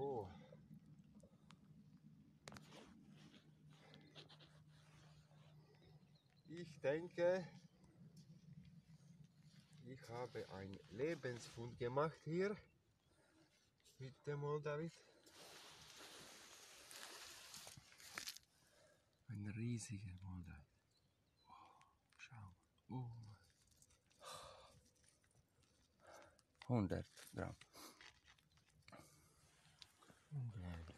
So. Ich denke, ich habe einen Lebensfund gemacht hier mit dem Moldavit. Ein riesiger Moldavit. Oh, schau. 100 Gramm. Unglaublich.